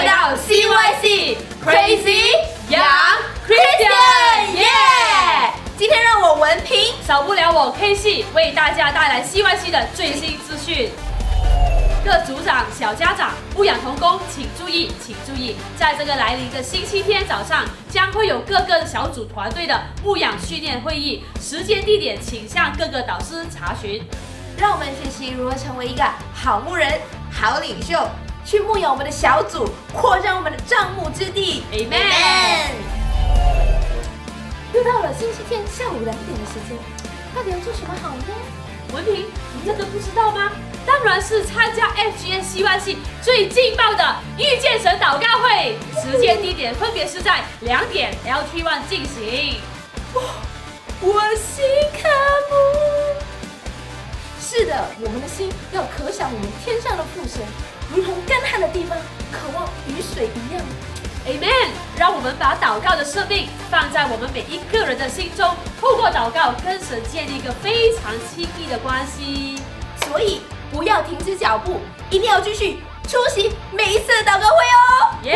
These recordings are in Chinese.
回到 CYC Crazy Young Christian， 耶！今天让我文凭， 少不了我 K 系为大家带来 CYC 的最新资讯。各组长、小家长、牧养童工，请注意，请注意，在这个来临的星期天早上，将会有各个小组团队的牧养训练会议，时间地点请向各个导师查询。 让我们学习如何成为一个好牧人、好领袖，去牧养我们的小组，扩张我们的帐幕之地。Amen。 又到了星期天下午2点的时间，到底要做什么好呢？ 文凭，你这个不知道吗？当然是参加 FGN CYC 最劲爆的遇见神祷告会，时间地点分别是在2点 LT1 进行。 我心渴慕。 是的，我们的心要可想我们天上的父神，如同干旱的地方渴望雨水一样。 Amen！ 让我们把祷告的生命放在我们每一个人的心中，透过祷告跟神建立一个非常亲密的关系。 所以不要停止脚步，一定要继续出席每一次的祷告会哦。 耶！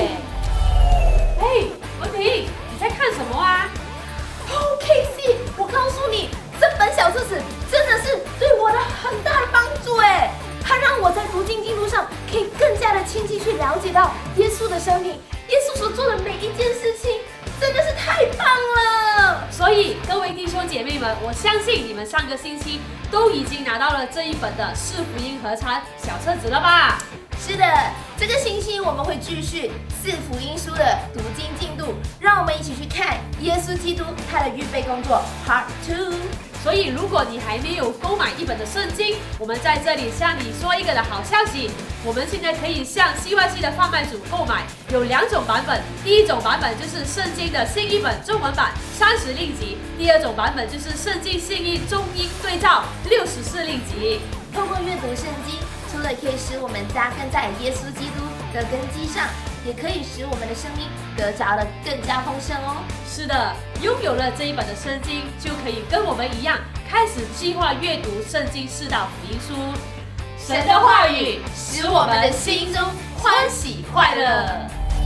哎，文凭，你在看什么啊 ？KC， 我告诉你，这本小册子真的是对我的很大的帮助哎，它让我在读经进度上可以更加的清晰去了解到耶稣的生命，耶稣所做的每一件事情，真的是太棒了。 所以各位弟兄姐妹们，我相信你们上个星期都已经拿到了这一本的四福音合参小册子了吧？ 是的，这个星期我们会继续四福音书的读经进度，让我们一起去看耶稣基督他的预备工作 Part 2。 所以如果你还没有购买一本的圣经，我们在这里向你说一个的好消息，我们现在可以向 CYC 的贩卖组购买，有2种版本，第一种版本就是圣经的新译本中文版30令吉，第二种版本就是圣经新译中英对照64令吉。 透过阅读圣经，除了可以使我们扎根在耶稣基督的根基上，也可以使我们的生命得着的更加丰盛哦。 是的，拥有了这一本的圣经，就可以跟我们一样，开始计划阅读圣经4大福音书。神的话语使我们的心中欢喜快乐。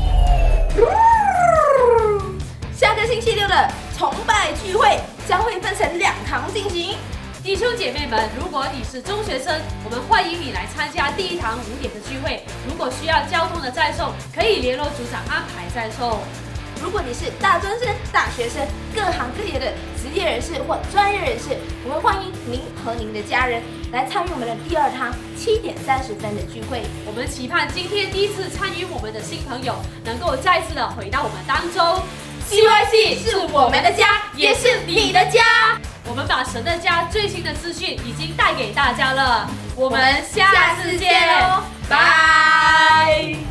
下个星期6的崇拜聚会将会分成2堂进行。 弟兄姐妹们，如果你是中学生，我们欢迎你来参加第一堂5点的聚会。如果需要交通的载送，可以联络组长安排载送。 如果你是大专生、大学生，各行各业的职业人士或专业人士，我们欢迎您和您的家人来参与我们的第2堂7点30分的聚会。 我们期盼今天第一次参与我们的新朋友，能够再次的回到我们当中。 CYC 是我们的家，也是你的家。 我们把神的家最新的资讯已经带给大家了，我们下次见哦，拜。